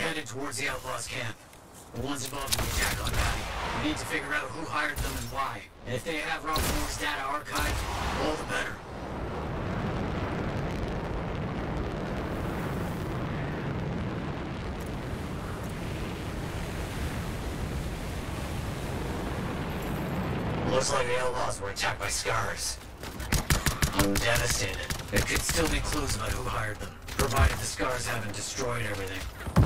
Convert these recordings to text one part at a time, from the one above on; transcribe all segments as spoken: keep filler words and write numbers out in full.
headed towards the Outlaws' camp. The ones involved in the attack on Patty. We need to figure out who hired them and why. And if they have Robert Moore's data archived, all the better. Looks like the Outlaws were attacked by Scars. I'm devastated. There could still be clues about who hired them, provided the Scars haven't destroyed everything.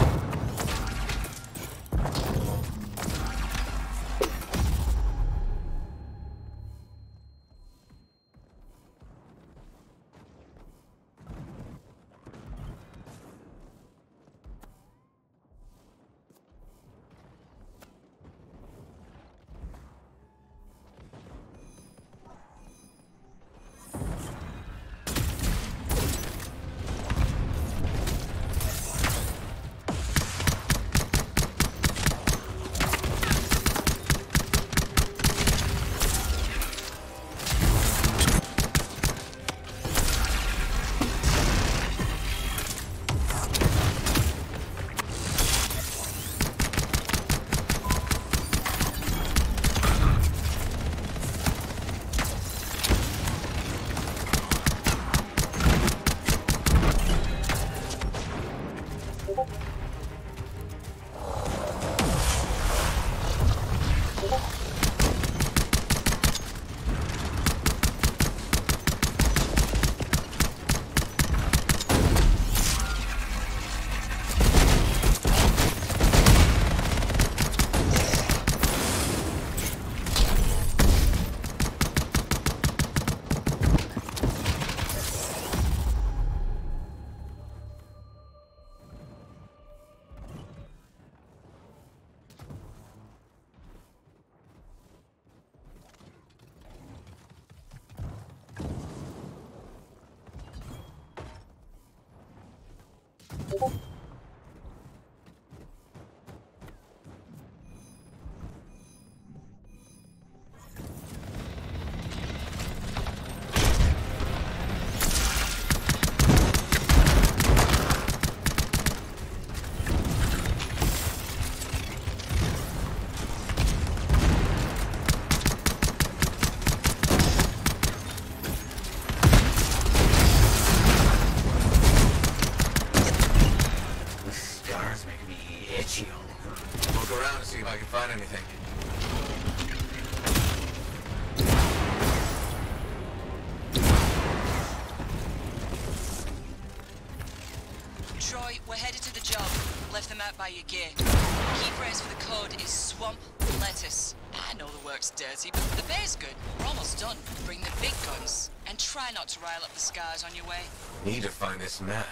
Troy, we're headed to the job. Left them out by your gear. Key phrase for the code is swamp lettuce. I know the work's dirty, but the bay's good. We're almost done. Bring the big guns. And try not to rile up the Scars on your way. Need to find this map.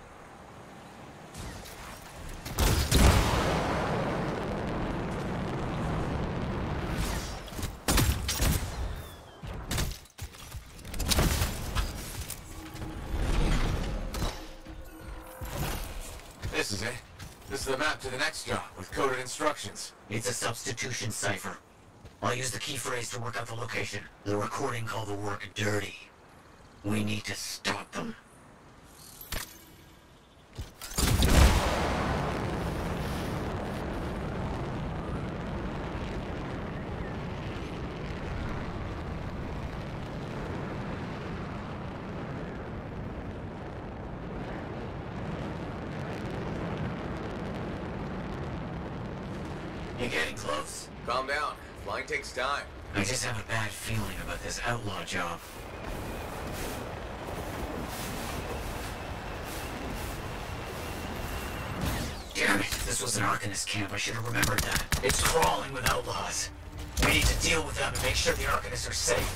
This is it. This is the map to the next job, with coded instructions. It's a substitution cipher. I'll use the key phrase to work out the location. The recording called the work dirty. We need to stop them. You getting close? Calm down. Flying takes time. I just have a bad feeling about this outlaw job. Damn it, this was an Arcanist camp. I should have remembered that. It's crawling with outlaws. We need to deal with them and make sure the Arcanists are safe.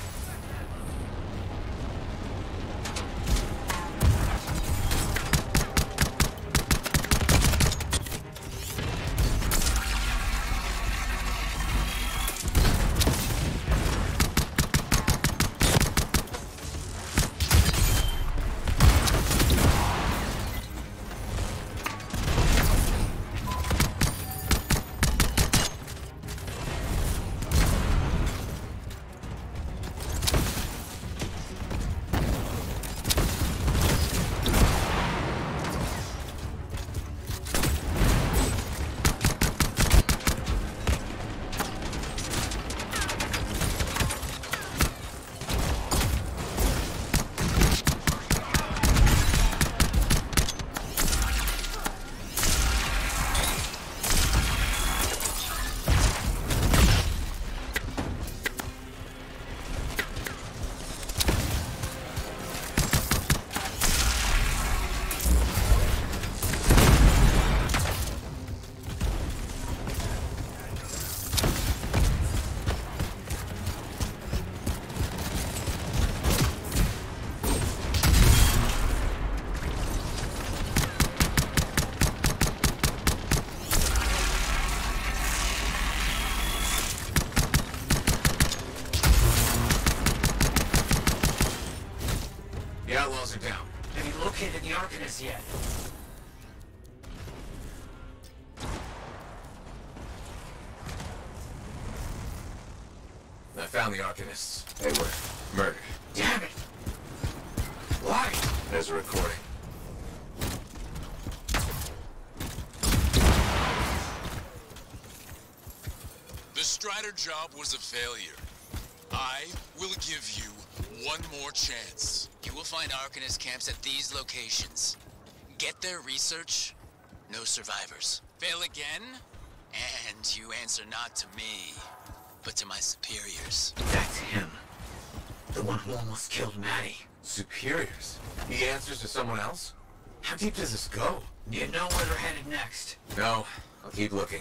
outlaws are down. Have you located the Arcanists yet? I found the Arcanists. They were murdered. Damn it! Why? There's a recording. The Strider job was a failure. I will give you one more chance. You will find Arcanist camps at these locations. Get their research, no survivors. Fail again, and you answer not to me, but to my superiors. That's him. The one who almost killed Maddie. Superiors? He answers to someone else? How deep does this go? Do you know where they're headed next? No, I'll keep looking.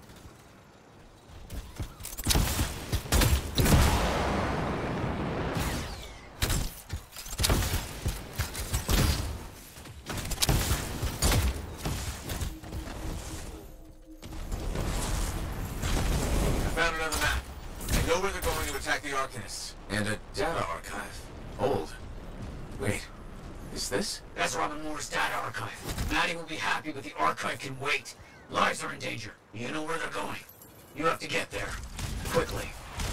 Found another map. I know where they're going to attack the Arcanists. And a data archive. Old. Wait, is this? That's Robin Moore's data archive. Maddie will be happy, but the archive can wait. Lives are in danger. You know where they're going. You have to get there. Quickly.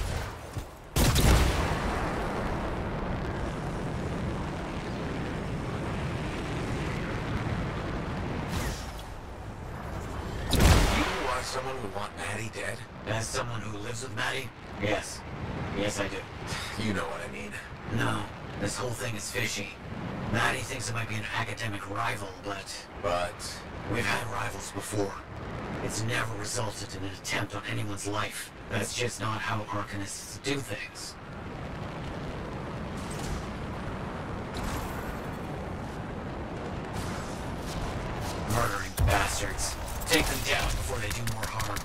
You are someone who want Maddie dead? As someone who lives with Maddie? Yes. Yes, I do. You know what I mean. No, this whole thing is fishy. Maddie thinks it might be an academic rival, but But... we've had rivals before. It's never resulted in an attempt on anyone's life. That's just not how Arcanists do things. Murdering bastards. Take them down before they do more harm.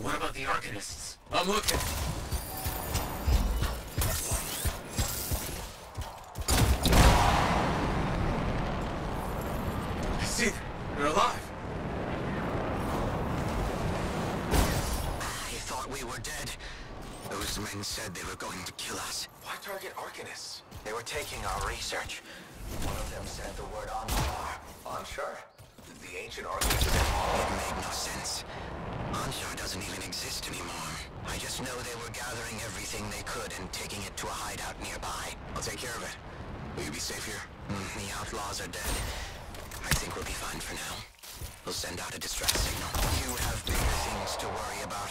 What about the Arcanists? I'm looking. I see them. They're alive. I thought we were dead. Those men said they were going to kill us. Why target Arcanists? They were taking our research. One of them said the word Anshar. Anshar? The ancient Arcanist? It made no sense. Anshar doesn't even exist anymore. I just know they were gathering everything they could and taking it to a hideout nearby. I'll take care of it. Will you be safe here? Mm, the outlaws are dead. I think we'll be fine for now. We'll send out a distress signal. You have bigger things to worry about.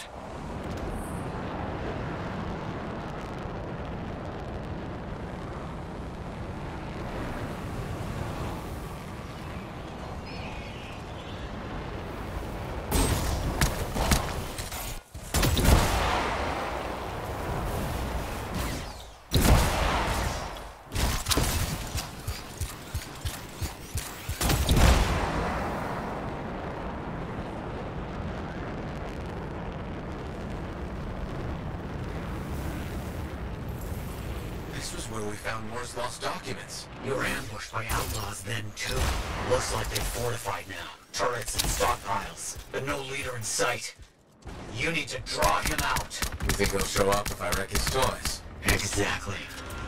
This was where we found Moore's lost documents. You were ambushed by outlaws then, too. Looks like they've fortified now. Turrets and stockpiles, but no leader in sight. You need to draw him out. You think he'll show up if I wreck his toys? Exactly.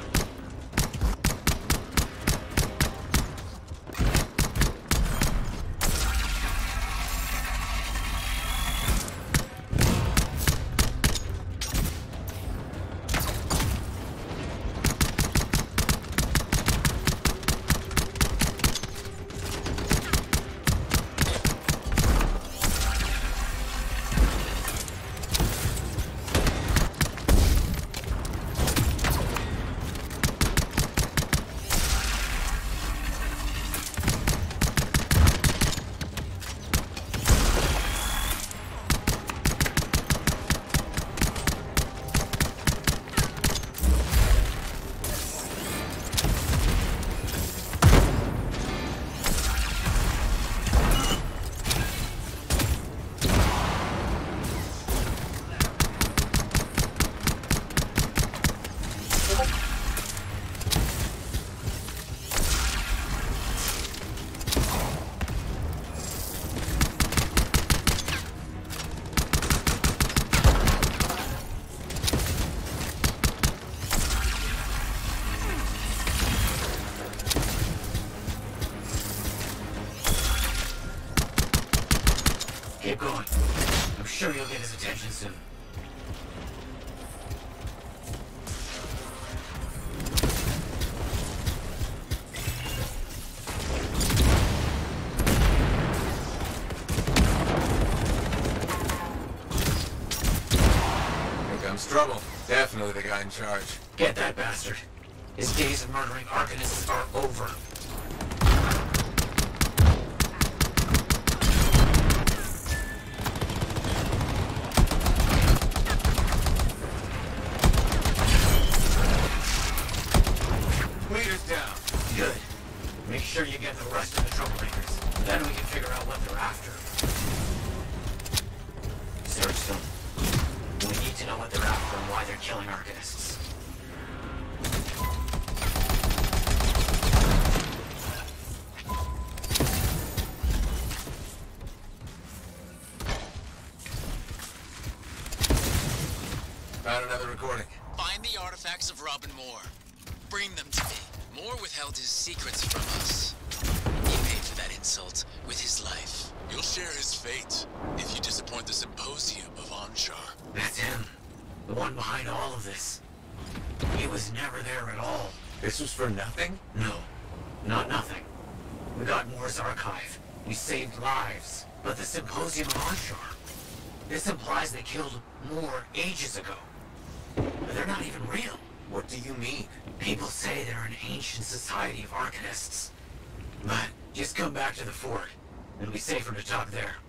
Keep going. I'm sure you'll get his attention soon. Here comes trouble. Definitely the guy in charge. Get that bastard. His days of murdering Arcanists are over. Leader's down. Good. Make sure you get the rest of the troublemakers. Then we can figure out what they're after. Search them. We need to know what they're after and why they're killing Arcanists. Found another recording. Find the artifacts of Robin Moore. Bring them to me. Moore withheld his secrets from us. He paid for that insult with his life. You'll share his fate if you disappoint the Symposium of Anshar. That's him. The one behind all of this. He was never there at all. This was for nothing? No, not nothing. We got Moore's archive. We saved lives. But the Symposium of Anshar, this implies they killed Moore ages ago. But they're not even real. What do you mean? People say they're an ancient society of Arcanists. But just come back to the fort. It'll be safer to talk there.